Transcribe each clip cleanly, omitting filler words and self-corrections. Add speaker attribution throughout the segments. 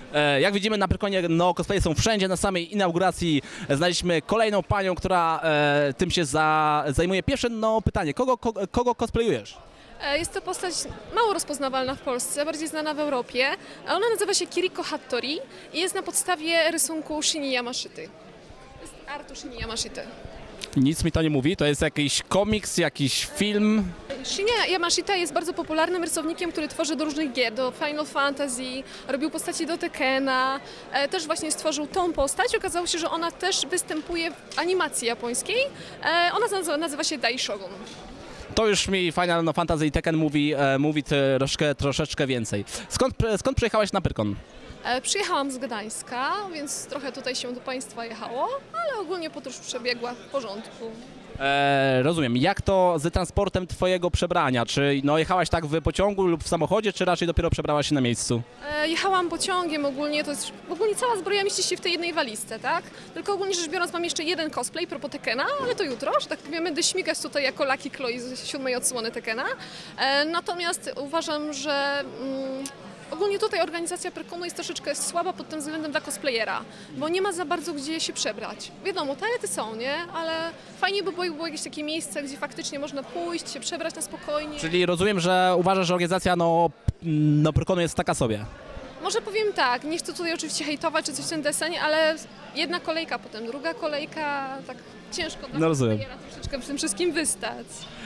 Speaker 1: Jak widzimy na Pyrkonie, no cosplaye są wszędzie. Na samej inauguracji znaleźliśmy kolejną panią, która tym się zajmuje. Pierwsze pytanie, kogo cosplayujesz?
Speaker 2: Jest to postać mało rozpoznawalna w Polsce, bardziej znana w Europie. Ona nazywa się Kiriko Hattori i jest na podstawie rysunku Shinya Yamashity. Jest artu Shinya Yamashity.
Speaker 1: Nic mi to nie mówi, to jest jakiś komiks, jakiś film?
Speaker 2: Shinya Yamashita jest bardzo popularnym rysownikiem, który tworzy do różnych gier, do Final Fantasy, robił postaci do Tekkena, też właśnie stworzył tą postać. Okazało się, że ona też występuje w animacji japońskiej. Ona nazywa się Dai Shogun.
Speaker 1: To już mi Final Fantasy i Tekken mówi troszeczkę więcej. Skąd przyjechałaś na Pyrkon?
Speaker 2: Przyjechałam z Gdańska, więc trochę tutaj się do Państwa jechało, ale ogólnie podróż przebiegła w porządku.
Speaker 1: Rozumiem. Jak to z transportem twojego przebrania? Czy jechałaś tak w pociągu lub w samochodzie, czy raczej dopiero przebrałaś się na miejscu?
Speaker 2: Jechałam pociągiem ogólnie, ogólnie cała zbroja mieści się w tej jednej walizce, tak? Tylko ogólnie rzecz biorąc mam jeszcze jeden cosplay propos Tekkena, ale to jutro, że tak powiem, będę śmigać tutaj jako Lucky Chloe z 7. odsłony Tekkena. Natomiast uważam, że ogólnie tutaj organizacja Pyrkonu jest troszeczkę słaba pod tym względem dla cosplayera, bo nie ma za bardzo gdzie się przebrać. Wiadomo, toalety są, nie? Ale fajnie by było jakieś takie miejsce, gdzie faktycznie można pójść, się przebrać na spokojnie.
Speaker 1: Czyli rozumiem, że uważasz, że organizacja Pyrkonu jest taka sobie.
Speaker 2: Może powiem tak, nie chcę tutaj oczywiście hejtować czy coś w tym desenie, ale jedna kolejka, potem druga kolejka, tak ciężko dla cosplayera troszeczkę w tym wszystkim wystać.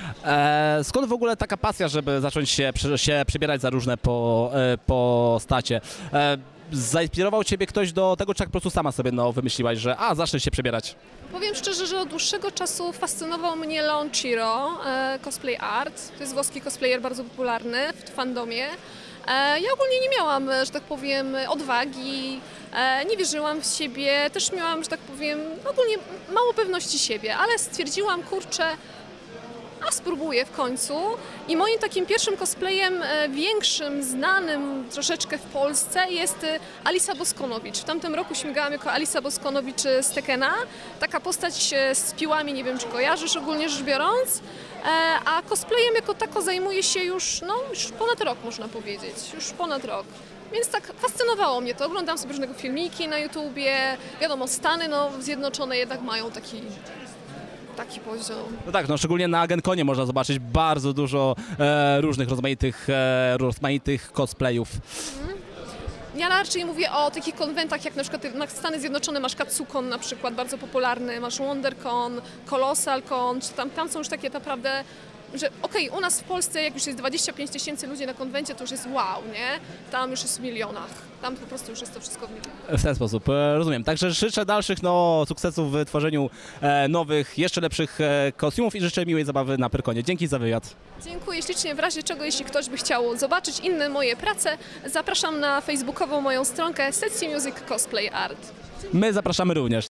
Speaker 1: Skąd w ogóle taka pasja, żeby zacząć się przebierać za różne postacie? Zainspirował ciebie ktoś do tego, czy tak po prostu sama sobie wymyśliłaś, że zacznę się przebierać?
Speaker 2: Powiem szczerze, że od dłuższego czasu fascynował mnie Leon Chiro, Cosplay Art. To jest włoski cosplayer bardzo popularny w fandomie. Ja ogólnie nie miałam, że tak powiem, odwagi, nie wierzyłam w siebie, też miałam, że tak powiem, ogólnie mało pewności siebie, ale stwierdziłam, kurczę, spróbuję w końcu. I moim takim pierwszym cosplayem, większym, znanym troszeczkę w Polsce jest Alisa Boskonowicz. W tamtym roku śmigałam jako Alisa Boskonowicz z Tekkena. Taka postać z piłami, nie wiem czy kojarzysz ogólnie rzecz biorąc. A cosplayem jako tako zajmuję się już ponad rok, można powiedzieć. Już ponad rok. Więc tak fascynowało mnie to. Oglądam sobie różnego filmiki na YouTubie. Wiadomo, Stany Zjednoczone jednak mają taki poziom.
Speaker 1: No tak, szczególnie na Genconie można zobaczyć bardzo dużo różnych rozmaitych cosplayów.
Speaker 2: Ja raczej mówię o takich konwentach, jak na przykład na Stany Zjednoczone masz Katsukon na przykład, bardzo popularny, masz WonderCon, ColossalCon, czy tam są już takie naprawdę, że u nas w Polsce jak już jest 25 000 ludzi na konwencie, to już jest wow, nie? Tam już jest w milionach. Tam po prostu już jest to wszystko w milionach.
Speaker 1: W ten sposób, rozumiem. Także życzę dalszych sukcesów w tworzeniu nowych, jeszcze lepszych kostiumów i życzę miłej zabawy na Pyrkonie. Dzięki za wywiad.
Speaker 2: Dziękuję ślicznie. W razie czego, jeśli ktoś by chciał zobaczyć inne moje prace, zapraszam na facebookową moją stronkę Setsi Music Cosplay Art.
Speaker 1: My zapraszamy również.